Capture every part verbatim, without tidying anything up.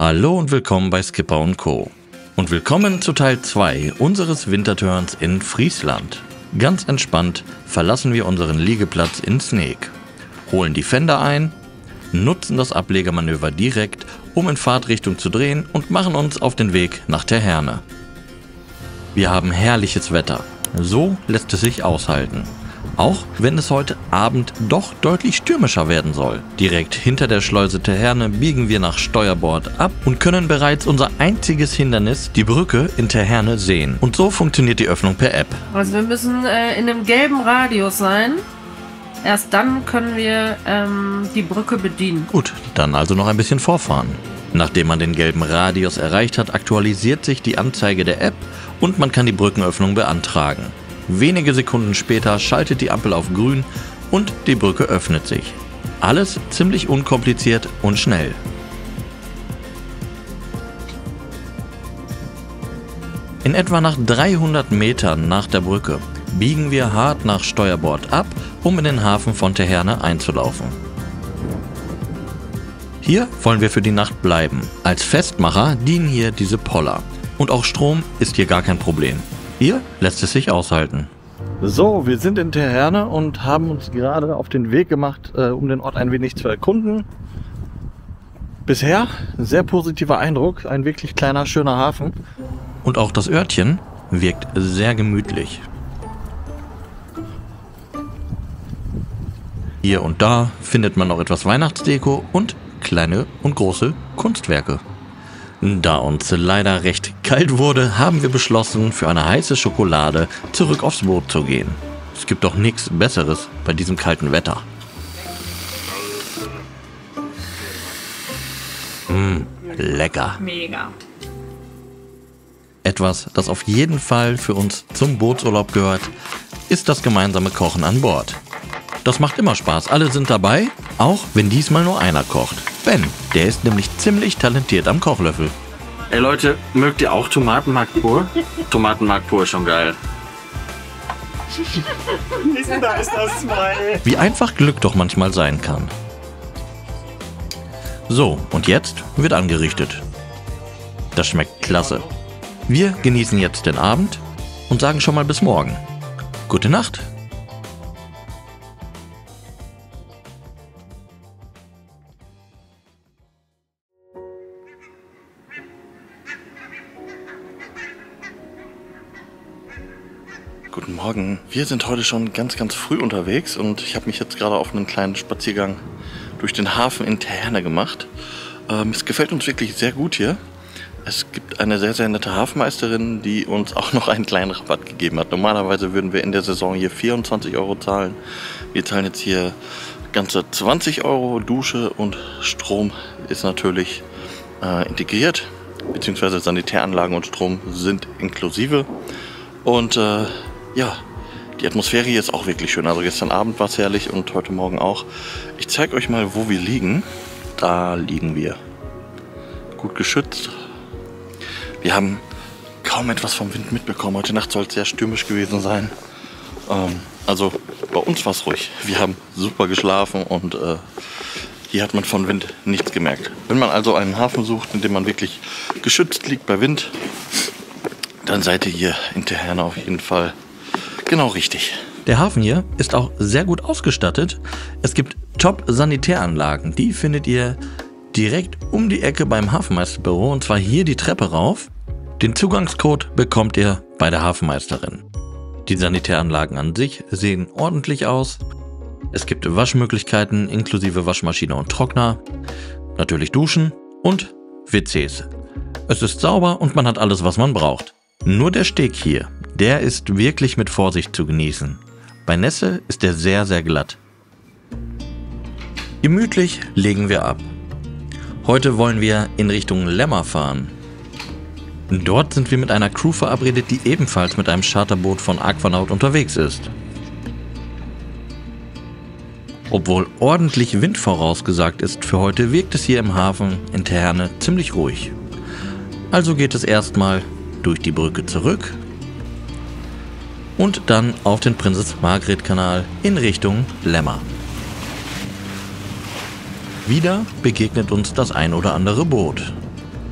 Hallo und willkommen bei Skipper und Co. Und willkommen zu Teil zwei unseres Winterturns in Friesland. Ganz entspannt verlassen wir unseren Liegeplatz in Sneek, holen die Fender ein, nutzen das Ablegermanöver direkt, um in Fahrtrichtung zu drehen und machen uns auf den Weg nach Teherne. Wir haben herrliches Wetter, so lässt es sich aushalten. Auch wenn es heute Abend doch deutlich stürmischer werden soll. Direkt hinter der Schleuse Teherne biegen wir nach Steuerbord ab und können bereits unser einziges Hindernis, die Brücke in Teherne, sehen. Und so funktioniert die Öffnung per App. Also wir müssen äh, in einem gelben Radius sein. Erst dann können wir ähm, die Brücke bedienen. Gut, dann also noch ein bisschen vorfahren. Nachdem man den gelben Radius erreicht hat, aktualisiert sich die Anzeige der App und man kann die Brückenöffnung beantragen. Wenige Sekunden später schaltet die Ampel auf grün und die Brücke öffnet sich. Alles ziemlich unkompliziert und schnell. In etwa nach dreihundert Metern nach der Brücke biegen wir hart nach Steuerbord ab, um in den Hafen von Teherne einzulaufen. Hier wollen wir für die Nacht bleiben. Als Festmacher dienen hier diese Poller. Und auch Strom ist hier gar kein Problem. Hier lässt es sich aushalten. So, wir sind in Teherne und haben uns gerade auf den Weg gemacht, äh, um den Ort ein wenig zu erkunden. Bisher ein sehr positiver Eindruck, ein wirklich kleiner, schöner Hafen. Und auch das Örtchen wirkt sehr gemütlich. Hier und da findet man noch etwas Weihnachtsdeko und kleine und große Kunstwerke. Da uns leider recht kalt wurde, haben wir beschlossen, für eine heiße Schokolade zurück aufs Boot zu gehen. Es gibt doch nichts Besseres bei diesem kalten Wetter. Mmh, lecker. Mega. Etwas, das auf jeden Fall für uns zum Bootsurlaub gehört, ist das gemeinsame Kochen an Bord. Das macht immer Spaß, alle sind dabei, auch wenn diesmal nur einer kocht. Ben, der ist nämlich ziemlich talentiert am Kochlöffel. Ey Leute, mögt ihr auch Tomatenmark pur? Tomatenmark pur ist schon geil. Da ist das Smile. Wie einfach Glück doch manchmal sein kann. So, und jetzt wird angerichtet. Das schmeckt klasse. Wir genießen jetzt den Abend und sagen schon mal bis morgen. Gute Nacht. Guten Morgen. Wir sind heute schon ganz, ganz früh unterwegs und ich habe mich jetzt gerade auf einen kleinen Spaziergang durch den Hafen in Teherne gemacht. Ähm, es gefällt uns wirklich sehr gut hier. Es gibt eine sehr, sehr nette Hafenmeisterin, die uns auch noch einen kleinen Rabatt gegeben hat. Normalerweise würden wir in der Saison hier vierundzwanzig Euro zahlen. Wir zahlen jetzt hier ganze zwanzig Euro. Dusche und Strom ist natürlich äh, integriert, beziehungsweise Sanitäranlagen und Strom sind inklusive. Und äh, ja, die Atmosphäre hier ist auch wirklich schön. Also gestern Abend war es herrlich und heute Morgen auch. Ich zeige euch mal, wo wir liegen. Da liegen wir. Gut geschützt. Wir haben kaum etwas vom Wind mitbekommen. Heute Nacht soll es sehr stürmisch gewesen sein. Ähm, also bei uns war es ruhig. Wir haben super geschlafen und äh, hier hat man von Wind nichts gemerkt. Wenn man also einen Hafen sucht, in dem man wirklich geschützt liegt bei Wind, dann seid ihr hier in Teherne auf jeden Fall genau richtig. Der Hafen hier ist auch sehr gut ausgestattet. Es gibt Top-Sanitäranlagen. Die findet ihr direkt um die Ecke beim Hafenmeisterbüro und zwar hier die Treppe rauf. Den Zugangscode bekommt ihr bei der Hafenmeisterin. Die Sanitäranlagen an sich sehen ordentlich aus. Es gibt Waschmöglichkeiten inklusive Waschmaschine und Trockner. Natürlich Duschen und W Cs. Es ist sauber und man hat alles, was man braucht. Nur der Steg hier, der ist wirklich mit Vorsicht zu genießen. Bei Nässe ist er sehr, sehr glatt. Gemütlich legen wir ab. Heute wollen wir in Richtung Lemmer fahren. Dort sind wir mit einer Crew verabredet, die ebenfalls mit einem Charterboot von Aquanaut unterwegs ist. Obwohl ordentlich Wind vorausgesagt ist für heute, wirkt es hier im Hafen in Teherne ziemlich ruhig. Also geht es erstmal durch die Brücke zurück und dann auf den Prinzess Margret Kanal in Richtung Lemmer. Wieder begegnet uns das ein oder andere Boot.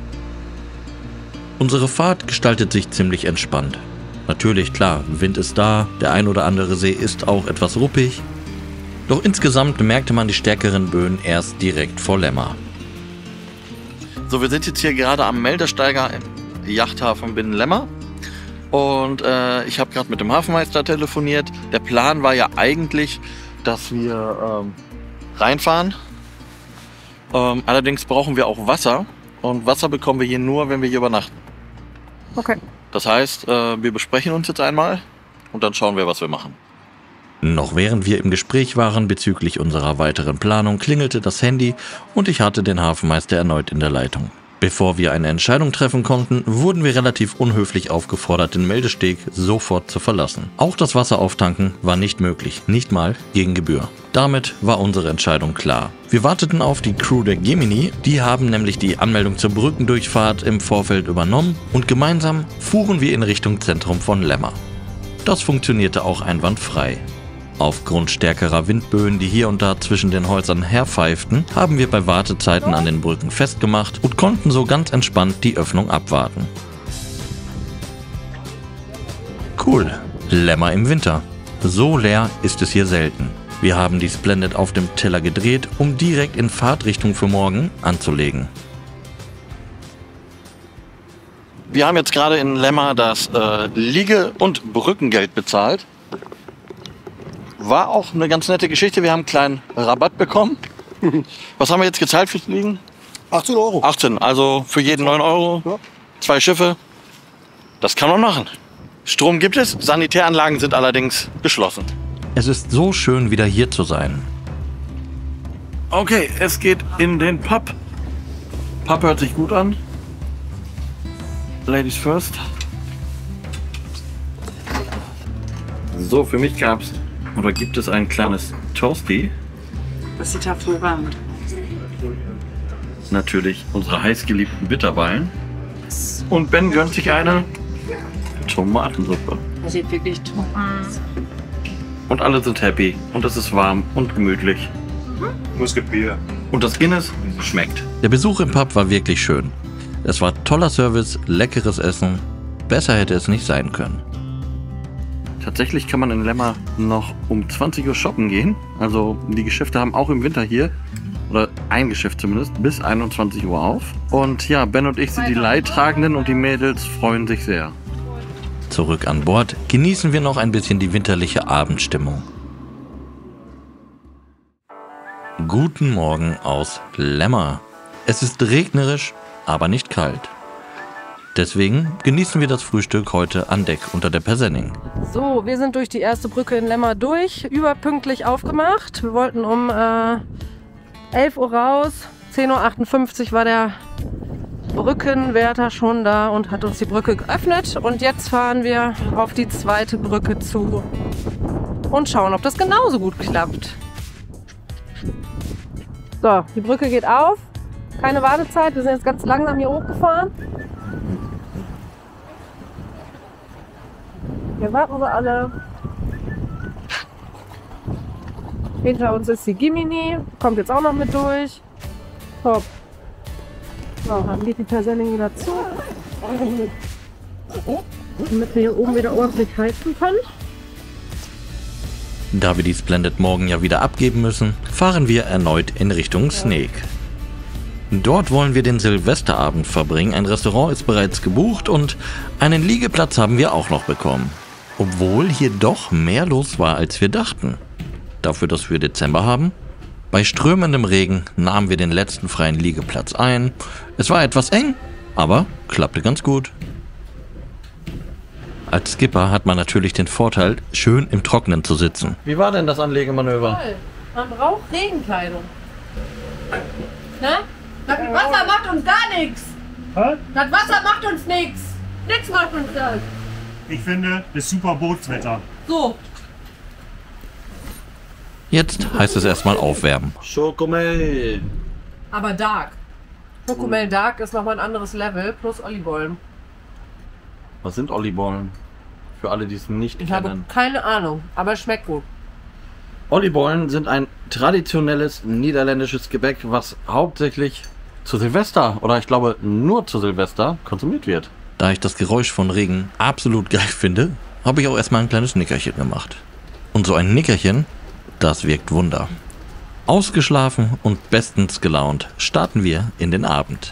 Unsere Fahrt gestaltet sich ziemlich entspannt. Natürlich, klar, Wind ist da, der ein oder andere See ist auch etwas ruppig. Doch insgesamt merkte man die stärkeren Böen erst direkt vor Lemmer. So, wir sind jetzt hier gerade am Meldesteiger im Yachthafen Binnen-Lemmer. Und äh, ich habe gerade mit dem Hafenmeister telefoniert. Der Plan war ja eigentlich, dass wir ähm, reinfahren. Ähm, allerdings brauchen wir auch Wasser. Und Wasser bekommen wir hier nur, wenn wir hier übernachten. Okay. Das heißt, äh, wir besprechen uns jetzt einmal und dann schauen wir, was wir machen. Noch während wir im Gespräch waren bezüglich unserer weiteren Planung, klingelte das Handy und ich hatte den Hafenmeister erneut in der Leitung. Bevor wir eine Entscheidung treffen konnten, wurden wir relativ unhöflich aufgefordert, den Meldesteg sofort zu verlassen. Auch das Wasser auftanken war nicht möglich, nicht mal gegen Gebühr. Damit war unsere Entscheidung klar. Wir warteten auf die Crew der Gemini, die haben nämlich die Anmeldung zur Brückendurchfahrt im Vorfeld übernommen und gemeinsam fuhren wir in Richtung Zentrum von Lemmer. Das funktionierte auch einwandfrei. Aufgrund stärkerer Windböen, die hier und da zwischen den Häusern herpfeiften, haben wir bei Wartezeiten an den Brücken festgemacht und konnten so ganz entspannt die Öffnung abwarten. Cool, Lemmer im Winter. So leer ist es hier selten. Wir haben die Splendid auf dem Teller gedreht, um direkt in Fahrtrichtung für morgen anzulegen. Wir haben jetzt gerade in Lemmer das äh, Liege- und Brückengeld bezahlt. War auch eine ganz nette Geschichte. Wir haben einen kleinen Rabatt bekommen. Was haben wir jetzt gezahlt fürs Liegen? achtzehn Euro. achtzehn, also für jeden neun Euro. Ja. Zwei Schiffe. Das kann man machen. Strom gibt es, Sanitäranlagen sind allerdings geschlossen. Es ist so schön, wieder hier zu sein. Okay, es geht in den Pub. Pub hört sich gut an. Ladies first. So, für mich gab's oder gibt es ein kleines Toasty. Das sieht hervorragend. Natürlich unsere heißgeliebten Bitterballen. Und Ben gönnt sich eine Tomatensuppe. Das sieht wirklich toll aus. Und alle sind happy. Und es ist warm und gemütlich. Muskelbier. Und das Guinness schmeckt. Der Besuch im Pub war wirklich schön. Es war toller Service, leckeres Essen. Besser hätte es nicht sein können. Tatsächlich kann man in Lemmer noch um zwanzig Uhr shoppen gehen. Also die Geschäfte haben auch im Winter hier, oder ein Geschäft zumindest, bis einundzwanzig Uhr auf. Und ja, Ben und ich sind die Leidtragenden und die Mädels freuen sich sehr. Zurück an Bord genießen wir noch ein bisschen die winterliche Abendstimmung. Guten Morgen aus Lemmer. Es ist regnerisch, aber nicht kalt. Deswegen genießen wir das Frühstück heute an Deck unter der Persenning. So, wir sind durch die erste Brücke in Lemmer durch, überpünktlich aufgemacht. Wir wollten um äh, elf Uhr raus, zehn Uhr achtundfünfzig war der Brückenwärter schon da und hat uns die Brücke geöffnet. Und jetzt fahren wir auf die zweite Brücke zu und schauen, ob das genauso gut klappt. So, die Brücke geht auf, keine Wartezeit, wir sind jetzt ganz langsam hier hochgefahren. Hier warten wir alle. Hinter uns ist die Gemini, kommt jetzt auch noch mit durch. Top. So, dann geht die Persenning wieder zu. Damit wir hier oben wieder ordentlich heizen können. Da wir die Splendid morgen ja wieder abgeben müssen, fahren wir erneut in Richtung Sneek. Dort wollen wir den Silvesterabend verbringen. Ein Restaurant ist bereits gebucht und einen Liegeplatz haben wir auch noch bekommen. Obwohl hier doch mehr los war, als wir dachten. Dafür, dass wir Dezember haben. Bei strömendem Regen nahmen wir den letzten freien Liegeplatz ein. Es war etwas eng, aber klappte ganz gut. Als Skipper hat man natürlich den Vorteil, schön im Trockenen zu sitzen. Wie war denn das Anlegemanöver? Toll. Man braucht Regenkleidung. Ne? Das Wasser macht uns gar nichts. Hä? Das Wasser macht uns nichts. Nichts macht uns das. Ich finde, das ist super Bootswetter. So. Jetzt heißt es erstmal aufwärmen. Schokomel. Aber Dark. Schokomel Dark ist nochmal ein anderes Level, plus Olibollen. Was sind Olibollen? Für alle, die es nicht Ich kennen. habe keine Ahnung, aber es schmeckt gut. Olibollen sind ein traditionelles niederländisches Gebäck, was hauptsächlich zu Silvester oder ich glaube nur zu Silvester konsumiert wird. Da ich das Geräusch von Regen absolut geil finde, habe ich auch erstmal ein kleines Nickerchen gemacht. Und so ein Nickerchen, das wirkt Wunder. Ausgeschlafen und bestens gelaunt starten wir in den Abend.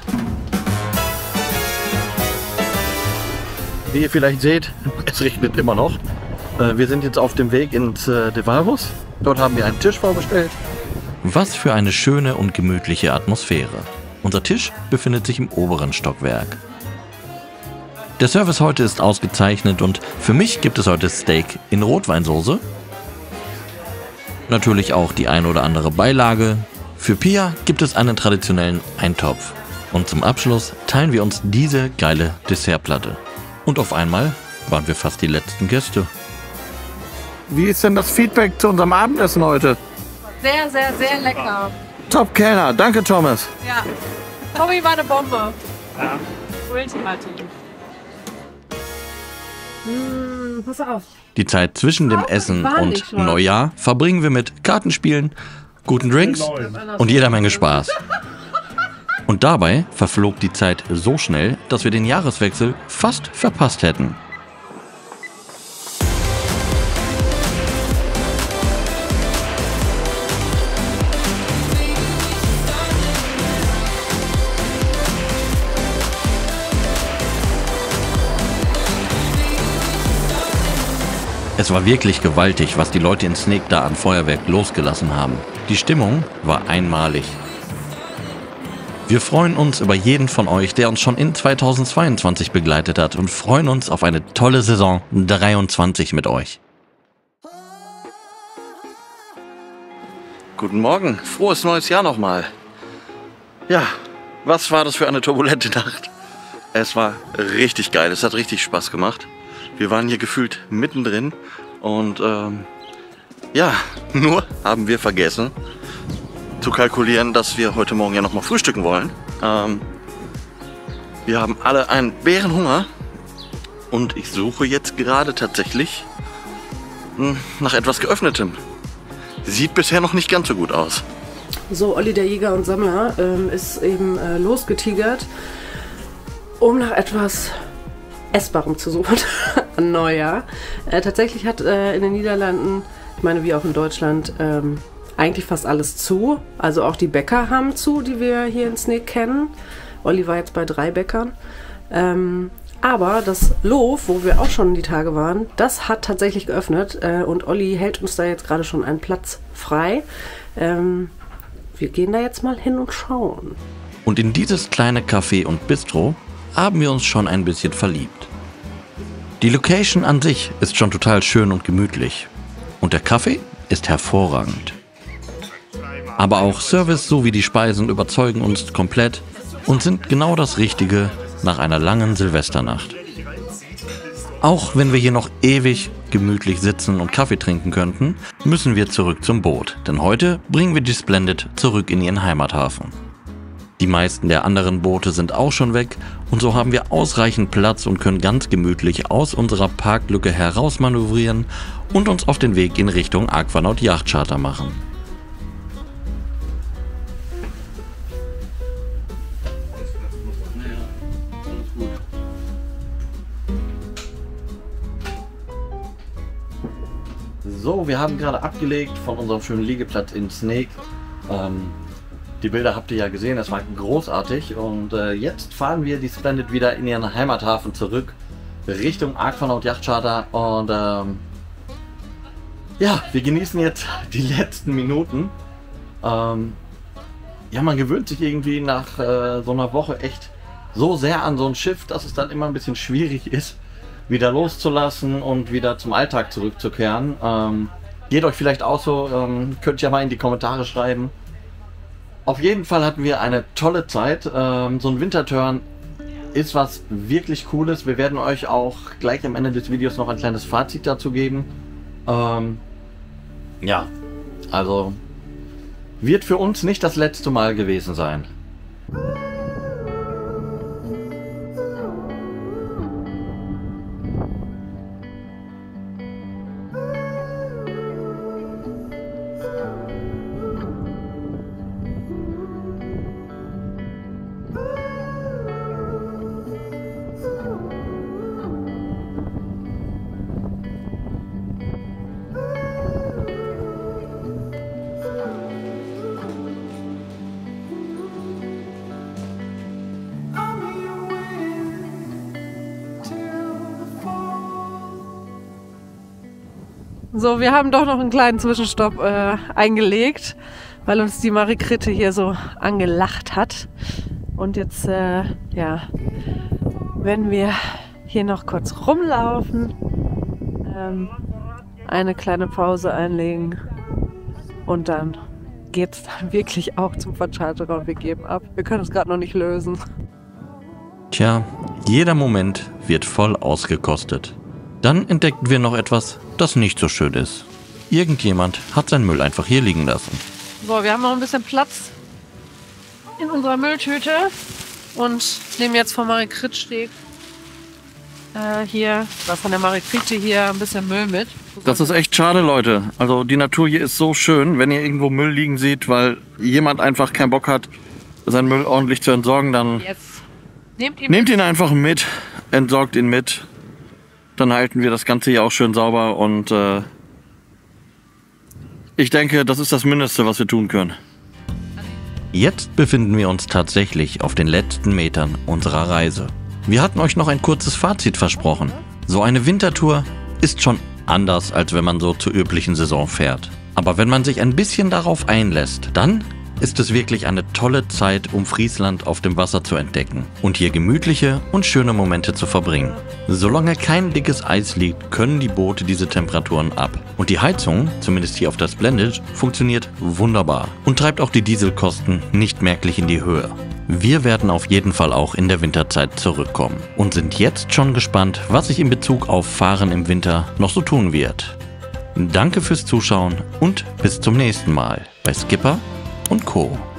Wie ihr vielleicht seht, es regnet immer noch. Wir sind jetzt auf dem Weg ins De Varus. Dort haben wir einen Tisch vorbestellt. Was für eine schöne und gemütliche Atmosphäre. Unser Tisch befindet sich im oberen Stockwerk. Der Service heute ist ausgezeichnet und für mich gibt es heute Steak in Rotweinsoße. Natürlich auch die ein oder andere Beilage. Für Pia gibt es einen traditionellen Eintopf. Und zum Abschluss teilen wir uns diese geile Dessertplatte. Und auf einmal waren wir fast die letzten Gäste. Wie ist denn das Feedback zu unserem Abendessen heute? Sehr, sehr, sehr lecker. Top Kellner, danke Thomas. Ja, Tommy war eine Bombe. Ja. Ultimativ. Mmh, pass auf. Die Zeit zwischen dem Essen und Neujahr verbringen wir mit Kartenspielen, guten Drinks und jeder Menge Spaß. Und dabei verflog die Zeit so schnell, dass wir den Jahreswechsel fast verpasst hätten. Es war wirklich gewaltig, was die Leute in Sneek da an Feuerwerk losgelassen haben. Die Stimmung war einmalig. Wir freuen uns über jeden von euch, der uns schon in zweitausendzweiundzwanzig begleitet hat und freuen uns auf eine tolle Saison dreiundzwanzig mit euch. Guten Morgen, frohes neues Jahr nochmal. Ja, was war das für eine turbulente Nacht? Es war richtig geil, es hat richtig Spaß gemacht. Wir waren hier gefühlt mittendrin und ähm, ja, nur haben wir vergessen zu kalkulieren, dass wir heute Morgen ja noch mal frühstücken wollen. Ähm, wir haben alle einen Bärenhunger und ich suche jetzt gerade tatsächlich mh, nach etwas Geöffnetem. Sieht bisher noch nicht ganz so gut aus. So, Olli der Jäger und Sammler ähm, ist eben äh, losgetigert, um nach etwas Essbarem zu suchen an Neujahr. Äh, tatsächlich hat äh, in den Niederlanden, ich meine wie auch in Deutschland, ähm, eigentlich fast alles zu. Also auch die Bäcker haben zu, die wir hier in Sneek kennen. Olli war jetzt bei drei Bäckern. Ähm, aber das Loof, wo wir auch schon die Tage waren, das hat tatsächlich geöffnet. Äh, und Olli hält uns da jetzt gerade schon einen Platz frei. Ähm, wir gehen da jetzt mal hin und schauen. Und in dieses kleine Café und Bistro haben wir uns schon ein bisschen verliebt. Die Location an sich ist schon total schön und gemütlich. Und der Kaffee ist hervorragend. Aber auch Service sowie die Speisen überzeugen uns komplett und sind genau das Richtige nach einer langen Silvesternacht. Auch wenn wir hier noch ewig gemütlich sitzen und Kaffee trinken könnten, müssen wir zurück zum Boot. Denn heute bringen wir die Splendid zurück in ihren Heimathafen. Die meisten der anderen Boote sind auch schon weg und so haben wir ausreichend Platz und können ganz gemütlich aus unserer Parklücke herausmanövrieren und uns auf den Weg in Richtung Aquanaut Yachtcharter machen. So, wir haben gerade abgelegt von unserem schönen Liegeplatz in Sneek. Ähm, Die Bilder habt ihr ja gesehen, das war großartig und äh, jetzt fahren wir die Splendid wieder in ihren Heimathafen zurück, Richtung Aquanaut Yachtcharter und ähm, ja, wir genießen jetzt die letzten Minuten. Ähm, ja, man gewöhnt sich irgendwie nach äh, so einer Woche echt so sehr an so ein Schiff, dass es dann immer ein bisschen schwierig ist, wieder loszulassen und wieder zum Alltag zurückzukehren. Ähm, geht euch vielleicht auch so, ähm, könnt ihr ja mal in die Kommentare schreiben. Auf jeden Fall hatten wir eine tolle Zeit. Ähm, so ein Winterturn ist was wirklich Cooles. Wir werden euch auch gleich am Ende des Videos noch ein kleines Fazit dazu geben. Ähm, ja, also wird für uns nicht das letzte Mal gewesen sein. So, wir haben doch noch einen kleinen Zwischenstopp äh, eingelegt, weil uns die Marikritte hier so angelacht hat. Und jetzt, äh, ja, werden wir hier noch kurz rumlaufen, ähm, eine kleine Pause einlegen und dann geht's dann wirklich auch zum Vercharterer und wir geben ab. Wir können es gerade noch nicht lösen. Tja, jeder Moment wird voll ausgekostet. Dann entdeckten wir noch etwas, das nicht so schön ist. Irgendjemand hat seinen Müll einfach hier liegen lassen. So, wir haben noch ein bisschen Platz in unserer Mülltüte und nehmen jetzt vom Marikrittsteg äh, hier, oder von der Marikritte hier ein bisschen Müll mit. Das ist echt schade, Leute. Also die Natur hier ist so schön, wenn ihr irgendwo Müll liegen seht, weil jemand einfach keinen Bock hat, seinen Müll ordentlich zu entsorgen, dann Jetzt nehmt ihn, nehmt ihn einfach mit, entsorgt ihn mit. Dann halten wir das Ganze hier auch schön sauber und äh, ich denke, das ist das Mindeste, was wir tun können. Jetzt befinden wir uns tatsächlich auf den letzten Metern unserer Reise. Wir hatten euch noch ein kurzes Fazit versprochen. So eine Wintertour ist schon anders, als wenn man so zur üblichen Saison fährt. Aber wenn man sich ein bisschen darauf einlässt, dann ist es wirklich eine tolle Zeit, um Friesland auf dem Wasser zu entdecken und hier gemütliche und schöne Momente zu verbringen. Solange kein dickes Eis liegt, können die Boote diese Temperaturen ab. Und die Heizung, zumindest hier auf der Splendid, funktioniert wunderbar und treibt auch die Dieselkosten nicht merklich in die Höhe. Wir werden auf jeden Fall auch in der Winterzeit zurückkommen und sind jetzt schon gespannt, was sich in Bezug auf Fahren im Winter noch so tun wird. Danke fürs Zuschauen und bis zum nächsten Mal bei Skipper und Co.